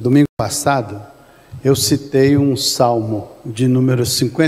Domingo passado, eu citei um salmo de número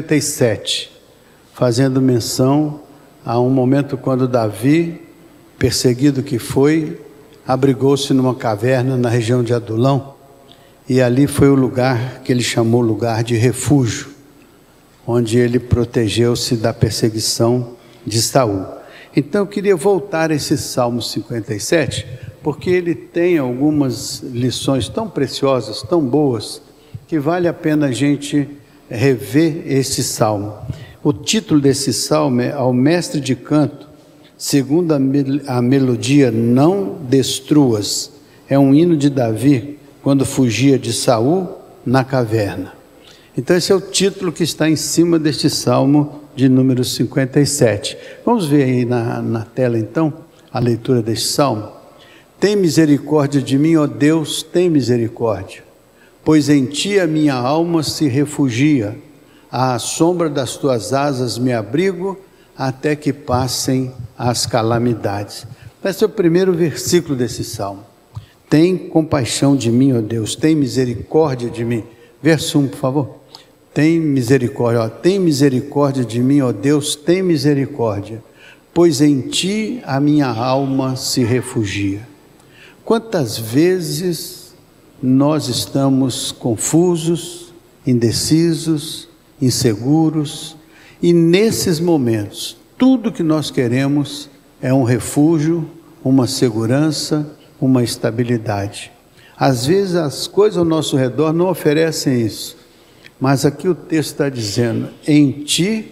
57, fazendo menção a um momento quando Davi, perseguido que foi, abrigou-se numa caverna na região de Adulão, e ali foi o lugar que ele chamou lugar de refúgio, onde ele protegeu-se da perseguição de Saul. Então eu queria voltar a esse Salmo 57, porque ele tem algumas lições tão preciosas, tão boas, que vale a pena a gente rever esse Salmo. O título desse Salmo é Ao Mestre de Canto, segundo a melodia Não Destruas. É um hino de Davi, quando fugia de Saul na caverna. Então esse é o título que está em cima deste Salmo de número 57. Vamos ver aí na tela então, a leitura deste Salmo. Tem misericórdia de mim, ó Deus, tem misericórdia, pois em ti a minha alma se refugia, à sombra das tuas asas me abrigo, até que passem as calamidades. Esse é o primeiro versículo desse Salmo. Tem compaixão de mim, ó Deus, tem misericórdia de mim. Verso 1, por favor. Tem misericórdia, tem misericórdia de mim, ó Deus, tem misericórdia, pois em ti a minha alma se refugia. Quantas vezes nós estamos confusos, indecisos, inseguros, e nesses momentos, tudo que nós queremos é um refúgio, uma segurança, uma estabilidade. Às vezes as coisas ao nosso redor não oferecem isso, mas aqui o texto está dizendo, em ti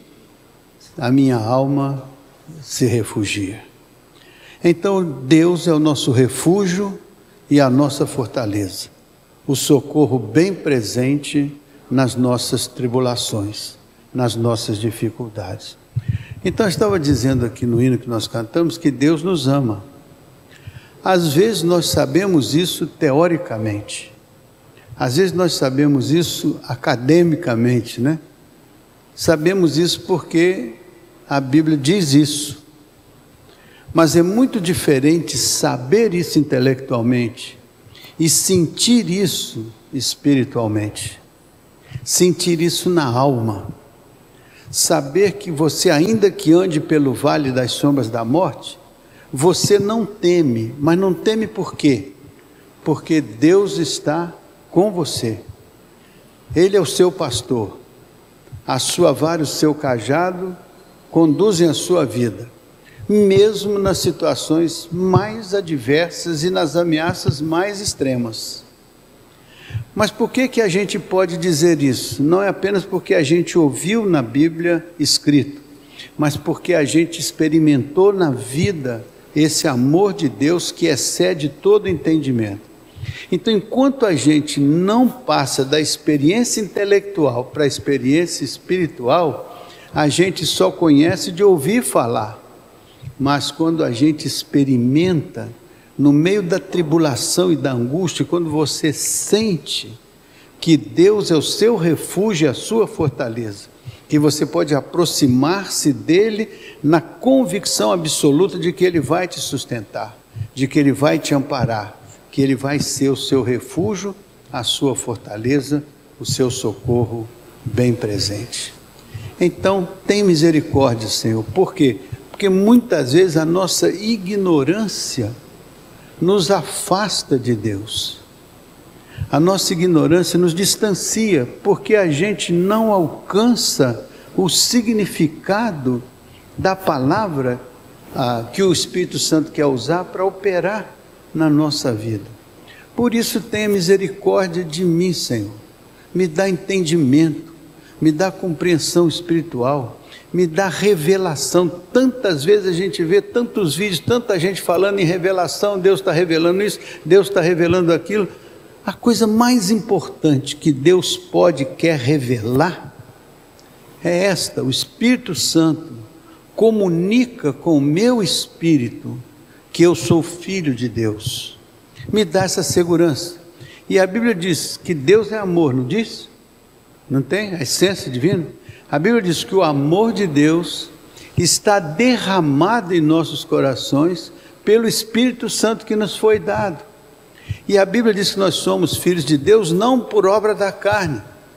a minha alma se refugia. Então Deus é o nosso refúgio e a nossa fortaleza, o socorro bem presente nas nossas tribulações, nas nossas dificuldades. Então eu estava dizendo aqui no hino que nós cantamos que Deus nos ama. Às vezes nós sabemos isso teoricamente, às vezes nós sabemos isso academicamente, né? Sabemos isso porque a Bíblia diz isso. Mas é muito diferente saber isso intelectualmente e sentir isso espiritualmente. Sentir isso na alma. Saber que você, ainda que ande pelo vale das sombras da morte, você não teme. Mas não teme por quê? Porque Deus está com você. Ele é o seu pastor. A sua vara e o seu cajado conduzem a sua vida, mesmo nas situações mais adversas e nas ameaças mais extremas. Mas por que a gente pode dizer isso? Não é apenas porque a gente ouviu na Bíblia escrito, mas porque a gente experimentou na vida esse amor de Deus que excede todo entendimento. Então, enquanto a gente não passa da experiência intelectual para a experiência espiritual, a gente só conhece de ouvir falar. Mas quando a gente experimenta, no meio da tribulação e da angústia, quando você sente que Deus é o seu refúgio e a sua fortaleza, que você pode aproximar-se dele na convicção absoluta de que ele vai te sustentar, de que ele vai te amparar, que ele vai ser o seu refúgio, a sua fortaleza, o seu socorro bem presente. Então, tem misericórdia, Senhor. Por quê? Porque muitas vezes a nossa ignorância nos afasta de Deus. A nossa ignorância nos distancia, porque a gente não alcança o significado da palavra que o Espírito Santo quer usar para operar na nossa vida. Por isso tenha misericórdia de mim, Senhor. Me dá entendimento, me dá compreensão espiritual, me dá revelação. Tantas vezes a gente vê tantos vídeos, tanta gente falando em revelação, Deus está revelando isso, Deus está revelando aquilo. A coisa mais importante que Deus quer revelar é esta: o Espírito Santo comunica com o meu espírito que eu sou filho de Deus. Me dá essa segurança. E a Bíblia diz que Deus é amor, não diz? Não tem? A essência divina? A Bíblia diz que o amor de Deus está derramado em nossos corações pelo Espírito Santo que nos foi dado. E a Bíblia diz que nós somos filhos de Deus não por obra da carne,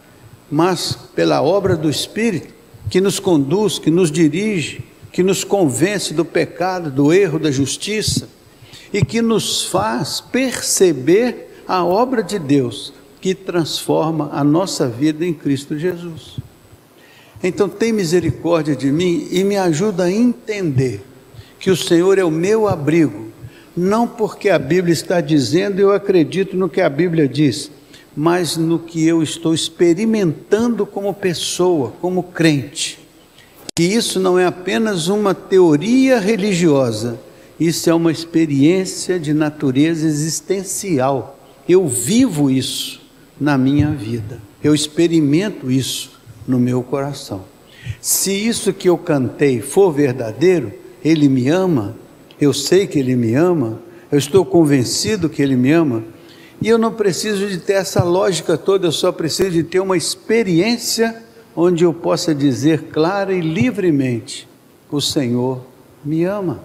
mas pela obra do Espírito, que nos conduz, que nos dirige, que nos convence do pecado, do erro, da justiça, e que nos faz perceber a obra de Deus, que transforma a nossa vida em Cristo Jesus. Então tem misericórdia de mim e me ajuda a entender que o Senhor é o meu abrigo, não porque a Bíblia está dizendo, eu acredito no que a Bíblia diz, mas no que eu estou experimentando como pessoa, como crente. Que isso não é apenas uma teoria religiosa, isso é uma experiência de natureza existencial. Eu vivo isso na minha vida, eu experimento isso no meu coração. Se isso que eu cantei for verdadeiro, Ele me ama, eu sei que Ele me ama, eu estou convencido que Ele me ama, e eu não preciso de ter essa lógica toda, eu só preciso de ter uma experiência onde eu possa dizer clara e livremente: o Senhor me ama,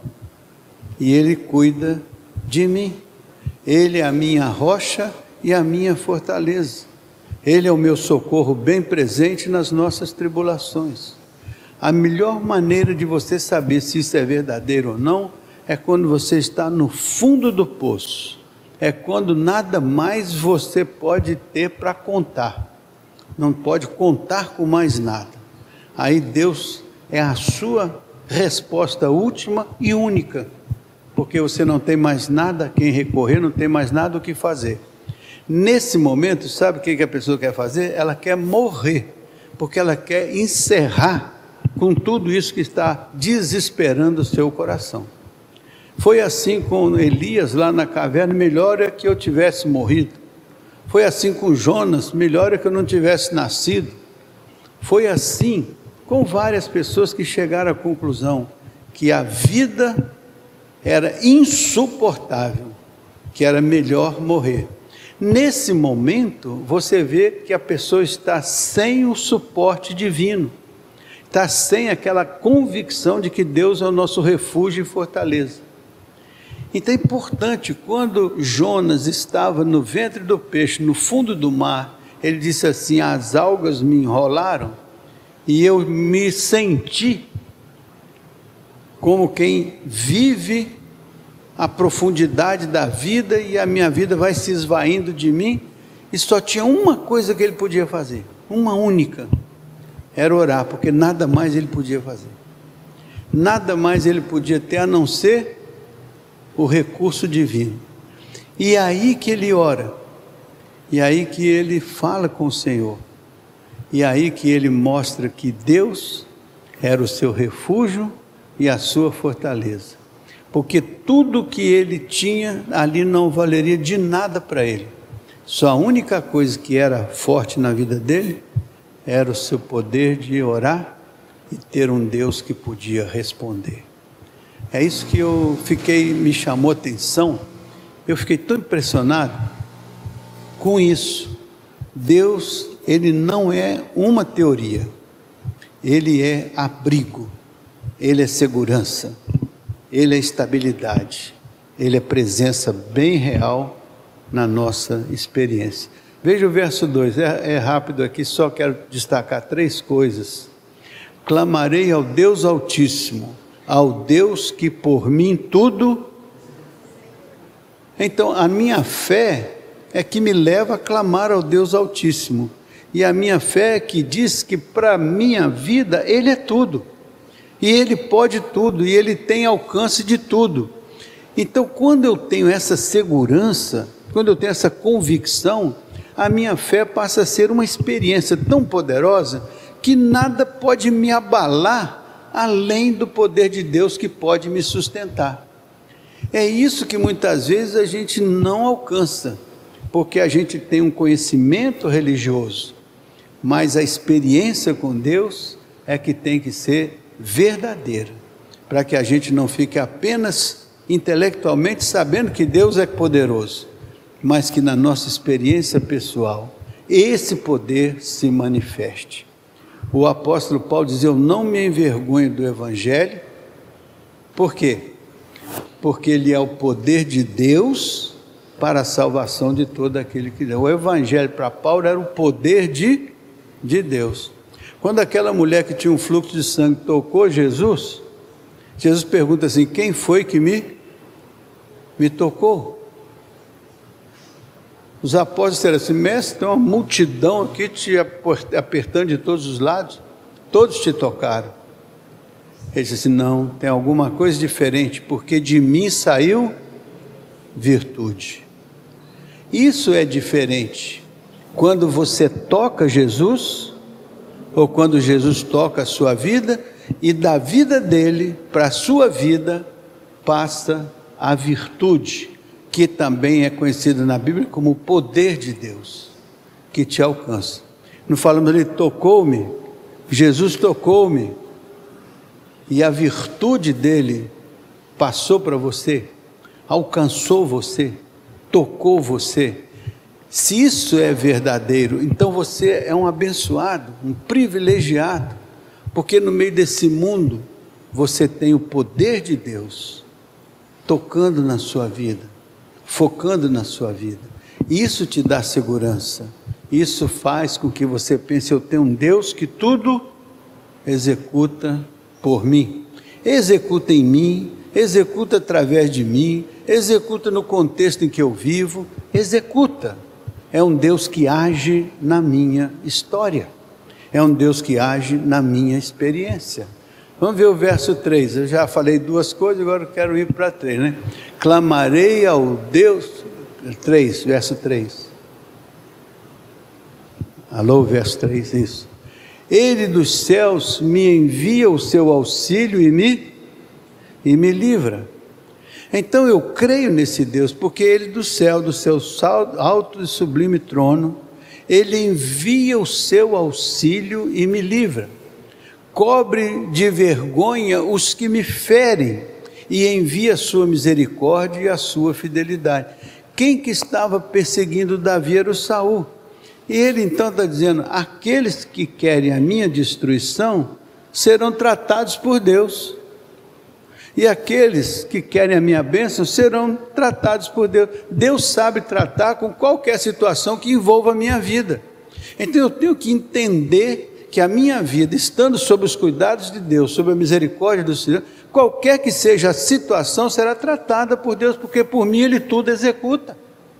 e Ele cuida de mim, Ele é a minha rocha e a minha fortaleza, Ele é o meu socorro bem presente nas nossas tribulações. A melhor maneira de você saber se isso é verdadeiro ou não, é quando você está no fundo do poço, é quando nada mais você pode ter para contar, não pode contar com mais nada. Aí Deus é a sua resposta última e única, porque você não tem mais nada a quem recorrer, não tem mais nada o que fazer. Nesse momento, sabe o que a pessoa quer fazer? Ela quer morrer, porque ela quer encerrar com tudo isso que está desesperando o seu coração. Foi assim com Elias lá na caverna: melhor é que eu tivesse morrido. Foi assim com Jonas: melhor é que eu não tivesse nascido. Foi assim com várias pessoas que chegaram à conclusão que a vida era insuportável, que era melhor morrer. Nesse momento, você vê que a pessoa está sem o suporte divino, está sem aquela convicção de que Deus é o nosso refúgio e fortaleza. Então é importante, quando Jonas estava no ventre do peixe, no fundo do mar, ele disse assim: as algas me enrolaram e eu me senti como quem vive a profundidade da vida e a minha vida vai se esvaindo de mim, e só tinha uma coisa que ele podia fazer, uma única, era orar, porque nada mais ele podia fazer, nada mais ele podia ter a não ser o recurso divino. E aí que ele ora, e aí que ele fala com o Senhor, e aí que ele mostra que Deus era o seu refúgio e a sua fortaleza, porque tudo que ele tinha ali não valeria de nada para ele. Só a única coisa que era forte na vida dele era o seu poder de orar e ter um Deus que podia responder. É isso que me chamou a atenção. Eu fiquei tão impressionado com isso. Deus, Ele não é uma teoria, Ele é abrigo, Ele é segurança, Ele é estabilidade, Ele é presença bem real na nossa experiência. Veja o verso 2, é rápido aqui, só quero destacar 3 coisas. Clamarei ao Deus Altíssimo, ao Deus que por mim tudo. Então a minha fé é que me leva a clamar ao Deus Altíssimo, e a minha fé é que diz que para a minha vida Ele é tudo, e Ele pode tudo, e Ele tem alcance de tudo. Então quando eu tenho essa segurança, quando eu tenho essa convicção, a minha fé passa a ser uma experiência tão poderosa que nada pode me abalar além do poder de Deus que pode me sustentar. É isso que muitas vezes a gente não alcança, porque a gente tem um conhecimento religioso, mas a experiência com Deus é que tem que ser verdadeira, para que a gente não fique apenas intelectualmente sabendo que Deus é poderoso, mas que na nossa experiência pessoal esse poder se manifeste. O apóstolo Paulo diz: eu não me envergonho do Evangelho. Por quê? Porque ele é o poder de Deus para a salvação de todo aquele que crê. O evangelho para Paulo era o poder de Deus. Quando aquela mulher que tinha um fluxo de sangue tocou Jesus, Jesus pergunta assim: quem foi que me tocou? Os apóstolos disseram assim: mestre, tem uma multidão aqui te apertando de todos os lados, todos te tocaram. Ele disse assim: não, tem alguma coisa diferente, porque de mim saiu virtude. Isso é diferente quando você toca Jesus, ou quando Jesus toca a sua vida, e da vida dele para a sua vida passa a virtude, que também é conhecido na Bíblia como o poder de Deus, que te alcança. Não falamos ali, tocou-me, Jesus tocou-me, e a virtude dele passou para você, alcançou você, tocou você. Se isso é verdadeiro, então você é um abençoado, um privilegiado, porque no meio desse mundo você tem o poder de Deus tocando na sua vida, focando na sua vida. Isso te dá segurança, isso faz com que você pense: eu tenho um Deus que tudo executa por mim, executa em mim, executa através de mim, executa no contexto em que eu vivo, executa. É um Deus que age na minha história, é um Deus que age na minha experiência. Vamos ver o verso 3, eu já falei duas coisas, agora eu quero ir para 3, né? Clamarei ao Deus, 3, verso 3. Alô, verso 3, isso. Ele dos céus me envia o seu auxílio e me livra. Então eu creio nesse Deus, porque Ele do céu, do seu alto e sublime trono, Ele envia o seu auxílio e me livra. Cobre de vergonha os que me ferem, e envia a sua misericórdia e a sua fidelidade. Quem que estava perseguindo Davi era o Saul. E ele então está dizendo: aqueles que querem a minha destruição serão tratados por Deus, e aqueles que querem a minha bênção serão tratados por Deus. Deus sabe tratar com qualquer situação que envolva a minha vida. Então eu tenho que entender que a minha vida, estando sob os cuidados de Deus, sob a misericórdia do Senhor, qualquer que seja a situação, será tratada por Deus, porque por mim Ele tudo executa.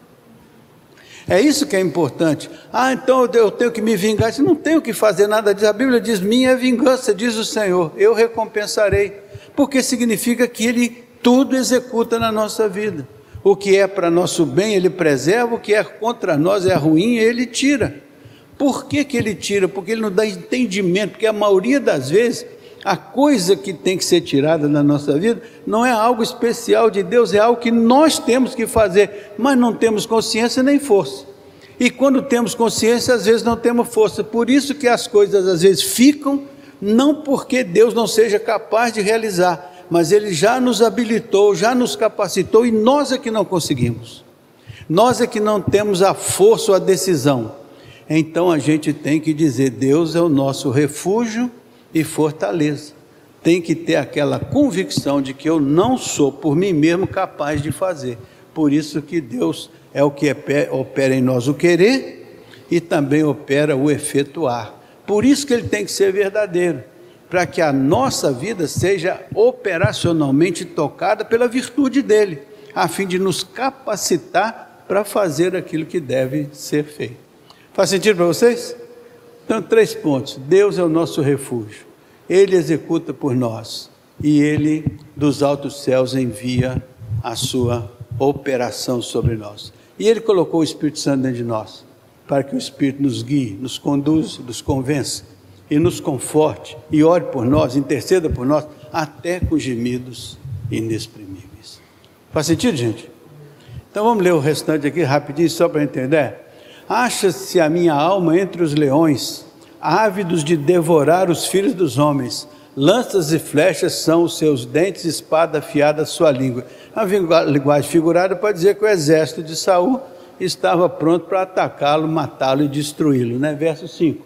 É isso que é importante. Então eu tenho que me vingar. Eu não tenho que fazer nada disso. A Bíblia diz: minha é vingança, diz o Senhor, eu recompensarei. Porque significa que Ele tudo executa na nossa vida. O que é para nosso bem, Ele preserva. O que é contra nós, é ruim, Ele tira. Por que Ele tira? Porque Ele nos dá entendimento. Porque a maioria das vezes, a coisa que tem que ser tirada na nossa vida não é algo especial de Deus, é algo que nós temos que fazer, mas não temos consciência nem força. E quando temos consciência, às vezes não temos força. Por isso que as coisas às vezes ficam, não porque Deus não seja capaz de realizar, mas Ele já nos habilitou, já nos capacitou, e nós é que não conseguimos. Nós é que não temos a força ou a decisão. Então a gente tem que dizer: Deus é o nosso refúgio e fortaleza. Tem que ter aquela convicção de que eu não sou por mim mesmo capaz de fazer. Por isso que Deus é o que opera em nós o querer e também opera o efetuar. Por isso que Ele tem que ser verdadeiro, para que a nossa vida seja operacionalmente tocada pela virtude dEle, a fim de nos capacitar para fazer aquilo que deve ser feito. Faz sentido para vocês? Então, 3 pontos. Deus é o nosso refúgio, Ele executa por nós, e Ele dos altos céus envia a sua operação sobre nós. E Ele colocou o Espírito Santo dentro de nós, para que o Espírito nos guie, nos conduza, nos convença, e nos conforte, e ore por nós, interceda por nós, até com gemidos inexprimíveis. Faz sentido, gente? Então vamos ler o restante aqui rapidinho, só para entender. Acha-se a minha alma entre os leões, ávidos de devorar os filhos dos homens. Lanças e flechas são os seus dentes, espada afiada a sua língua. A linguagem figurada pode dizer que o exército de Saul estava pronto para atacá-lo, matá-lo e destruí-lo, né? Verso 5.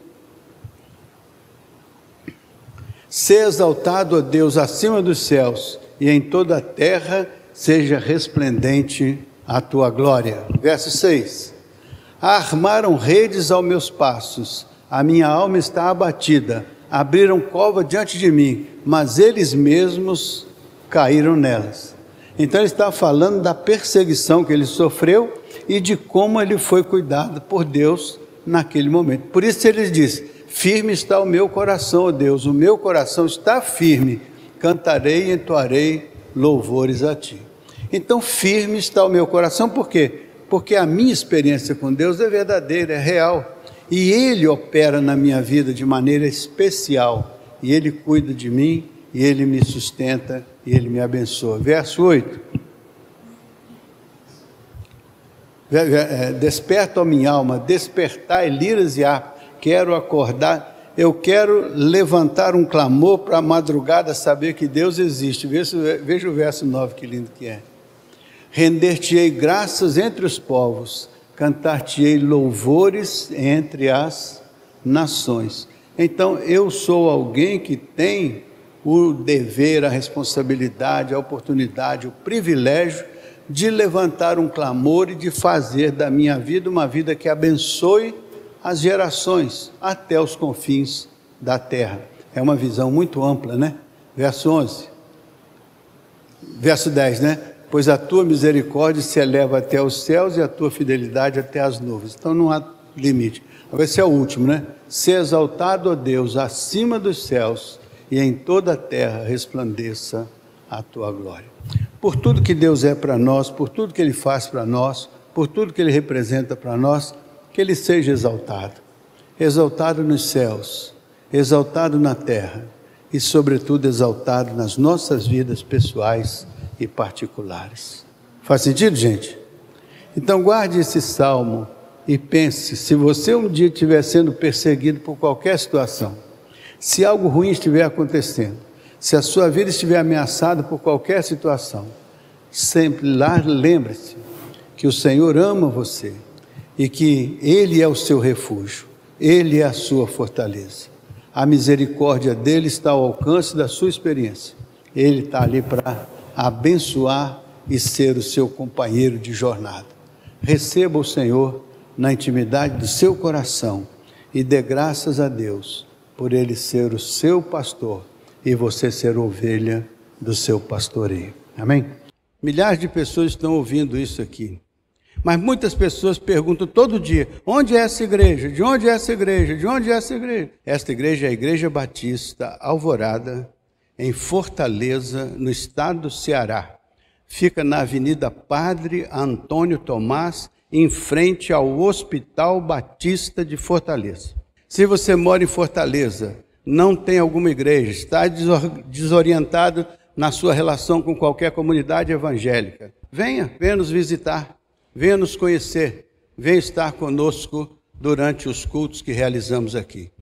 Ser exaltado, ó Deus, acima dos céus, e em toda a terra seja resplendente a tua glória. Verso 6. Armaram redes aos meus passos, a minha alma está abatida, abriram cova diante de mim, mas eles mesmos caíram nelas. Então ele está falando da perseguição que ele sofreu e de como ele foi cuidado por Deus naquele momento. Por isso ele diz: firme está o meu coração, ó Deus, o meu coração está firme, cantarei e entoarei louvores a ti. Então firme está o meu coração, por quê? Porque a minha experiência com Deus é verdadeira, é real, e Ele opera na minha vida de maneira especial, e Ele cuida de mim, e Ele me sustenta, e Ele me abençoa. Verso 8. Desperta a minha alma, despertai liras e harpas, quero acordar, eu quero levantar um clamor para a madrugada, saber que Deus existe. Veja o verso 9, que lindo que é. Render-te-ei graças entre os povos, cantar-te-ei louvores entre as nações. Então eu sou alguém que tem o dever, a responsabilidade, a oportunidade, o privilégio de levantar um clamor e de fazer da minha vida uma vida que abençoe as gerações até os confins da terra. É uma visão muito ampla, né? Verso 11. Verso 10, né? Pois a tua misericórdia se eleva até os céus e a tua fidelidade até as nuvens. Então não há limite. Vai ser o último, né? Ser exaltado, ó Deus, acima dos céus, e em toda a terra resplandeça a tua glória. Por tudo que Deus é para nós, por tudo que Ele faz para nós, por tudo que Ele representa para nós, que Ele seja exaltado. Exaltado nos céus, exaltado na terra e, sobretudo, exaltado nas nossas vidas pessoais e particulares. Faz sentido, gente? Então guarde esse salmo e pense: se você um dia estiver sendo perseguido por qualquer situação, se algo ruim estiver acontecendo, se a sua vida estiver ameaçada por qualquer situação, sempre lá lembre-se que o Senhor ama você e que Ele é o seu refúgio, Ele é a sua fortaleza. A misericórdia dEle está ao alcance da sua experiência. Ele está ali para abençoar e ser o seu companheiro de jornada. Receba o Senhor na intimidade do seu coração e dê graças a Deus por Ele ser o seu pastor e você ser ovelha do seu pastoreio. Amém? Milhares de pessoas estão ouvindo isso aqui, mas muitas pessoas perguntam todo dia: onde é essa igreja? De onde é essa igreja? De onde é essa igreja? Esta igreja é a Igreja Batista Alvorada, em Fortaleza, no estado do Ceará. Fica na Avenida Padre Antônio Tomás, em frente ao Hospital Batista de Fortaleza. Se você mora em Fortaleza, não tem alguma igreja, está desorientado na sua relação com qualquer comunidade evangélica, venha nos visitar, venha nos conhecer, venha estar conosco durante os cultos que realizamos aqui.